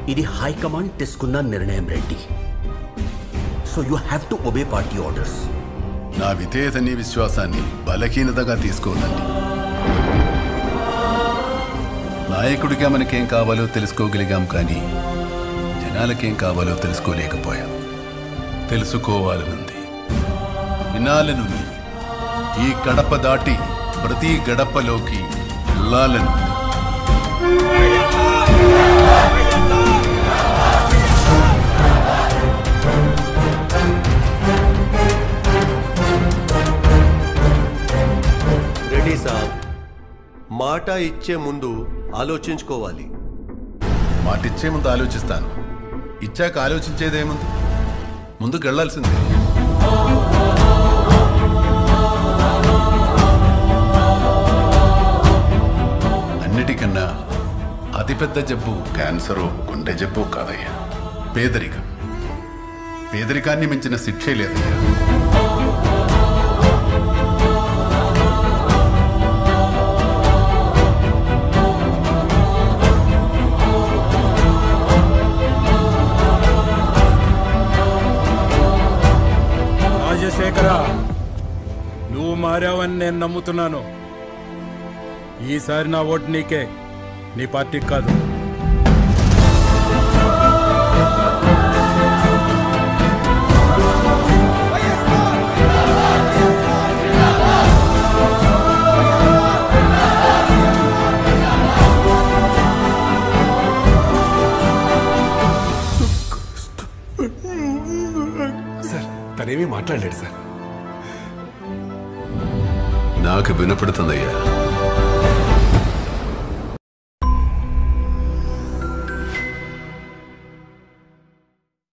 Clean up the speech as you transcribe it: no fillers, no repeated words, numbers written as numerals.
ఇది హైకమాండ్ తీసుకున్న నిర్ణయం Reddy. So you have to obey party orders. నా విధేయతని విశ్వాసాన్ని బలహీనతగా తీసుకోనండి. నాయకుడిగా మనకేం కావాలో తెలుసుకోగలిగాం, కానీ జనాలకేం కావాలో తెలుసుకోలేకపోయాం. తెలుసుకోవాలనుంది, వినాలనుంది. ఈ గడప దాటి ప్రతి గడపలోకి వెళ్ళాలనుంది. రెడ్డి సాబ్, మాట ఇచ్చే ముందు ఆలోచించుకోవాలి. మాట ఇచ్చే ముందు ఆలోచిస్తాను, ఇచ్చాక ఆలోచించేదేముంది? ముందుకు వెళ్లాల్సిందే. అన్నిటికన్నా అతిపెద్ద జబ్బు క్యాన్సరు, గుండె జబ్బు కాదయ్యా, పేదరికం. పేదరికాన్ని మించిన శిక్షే లేదయ్యా. రాజశేఖర, నువ్వు మారావని నేను నమ్ముతున్నాను. ఈసారి నా ఓటు నీకే, నీ పార్టీకి కాదు. సార్, తనేమీ మాట్లాడలేడు సార్. నాకు వినపడుతుందయ్యా.